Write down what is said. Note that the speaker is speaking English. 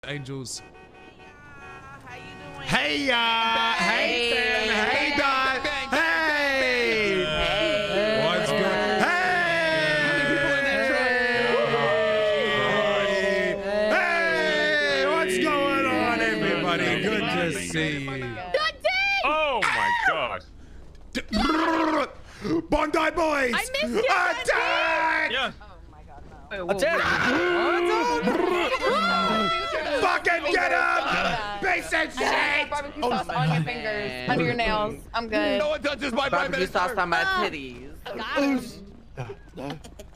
Angels. How you doing? Hey, hey, Sam. Hey, Don. Hey. What's good? Hey. What's going on, everybody? Good to see you. Dundee! Oh my God. Bondi boys. I missed you, Attack! Yeah. Fucking get him! Piece of shit! Barbecue sauce on your fingers, under your nails. I'm good. No one touches my Barbecue sauce on my titties. Got him.